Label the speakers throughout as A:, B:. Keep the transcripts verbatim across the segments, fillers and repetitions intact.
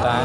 A: ta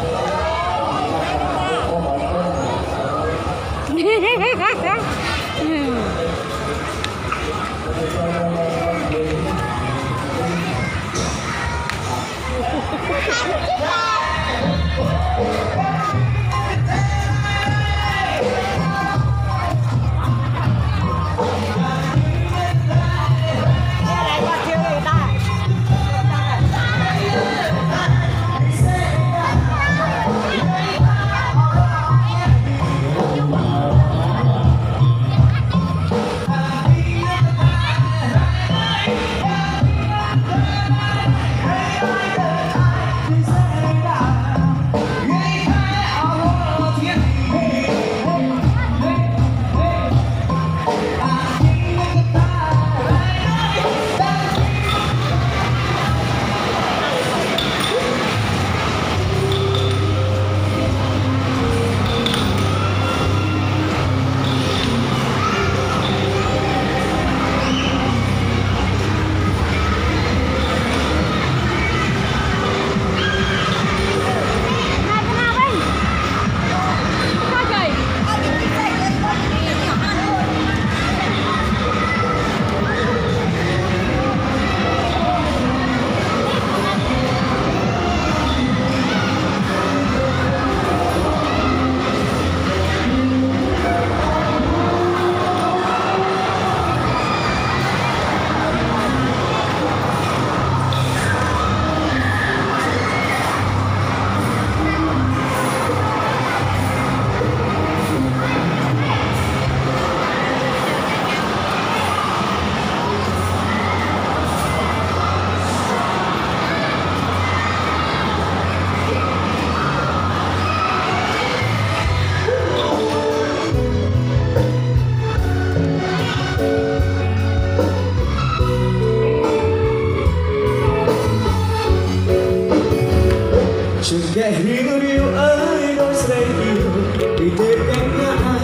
B: chừng kẻ hiu điêu ơi đôi giày yêu vì thêm cánh ngã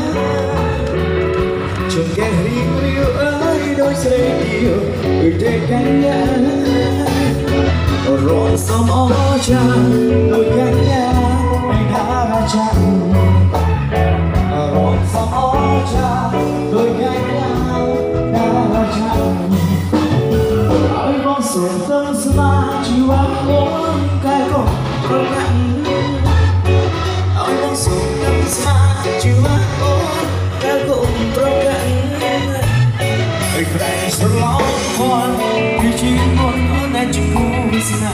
B: chừng kẻ hiu điêu ơi đôi giày yêu vì thêm cánh ngã rộn sóng ó cha đôi cánh ngã anh đã va chạm rộn sóng ó cha đôi cánh ngã đã va chạm ơi con sườn tâm xa chiều áo muốn cái con rồi lặng ôi con sông tâm xa chiều áo ôn đã cùng rồi lặng ôi phải sớm lót con vì chỉ muốn ôn anh chừng ngu xa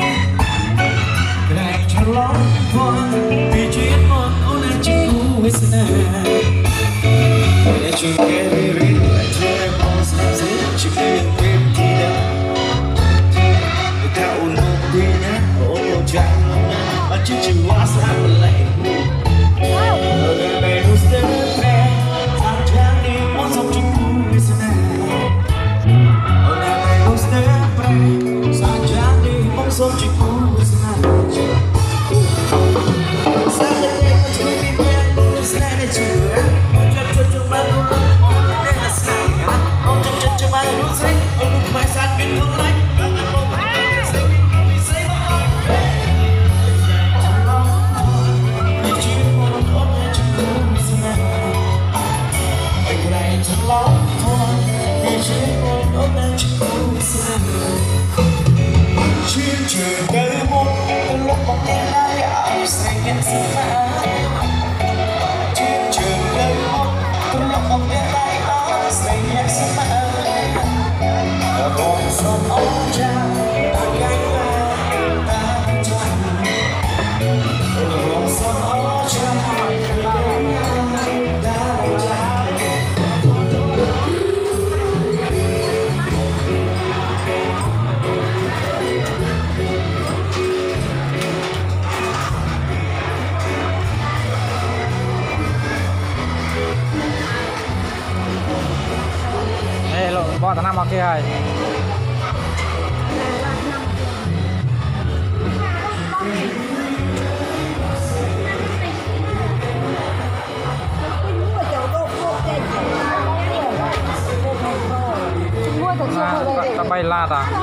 B: phải sớm lót con vì chỉ muốn ôn anh chừng ngu xa để chúng kể về riêng lại cho em con xa dễ chỉ cần em thì đã theo nụ cười nhé ôn ôn chẳng chứ chừng quá xa lệ ở đây này nó sẽ về thang trang đi muốn sống chính vui sẽ này ở đây này nó sẽ về thang trang đi muốn sống chính vui sẽ này sáng lên đây có chơi đi quen sẽ này chưa chân chân chân ba đôi đây là sai ông chân chân chân ba đôi xanh ông lúc mai sát bên không lạnh chuyên trường cây môn từ lúc bóng đêm ai áo say nhận sự phá chuyên trường cây môn từ lúc bóng đêm ai áo say nhận sự phá rồi son ống cha ta gánh ta chọn rồi son ống cha ta gánh ta
A: bỏ tao nằm ở kia rồi ta bay la ta